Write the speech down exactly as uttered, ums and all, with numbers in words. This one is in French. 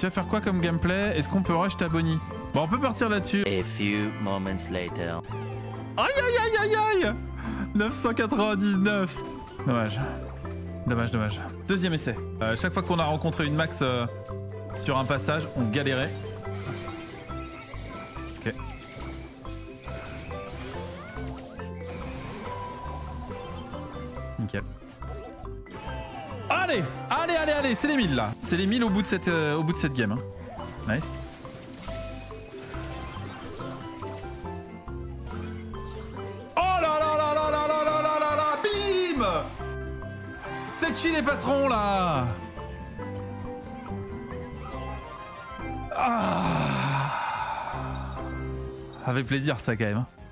Tu vas faire quoi comme gameplay? Est-ce qu'on peut rush ta Bonnie? Bon, on peut partir là-dessus. A few moments later. Aïe aïe aïe aïe aïe, neuf cent quatre-vingt-dix-neuf. Dommage. Dommage, dommage. Deuxième essai. Euh, chaque fois qu'on a rencontré une max euh, sur un passage, on galérait. Ok. Nickel. Allez, allez, allez, allez, c'est les mille là. C'est les mille au bout de cette, euh, au bout de cette game. Hein. Nice. Oh là là là là là là là là là là, bim! C'est qui les patrons là? Ah. Avec plaisir ça quand même.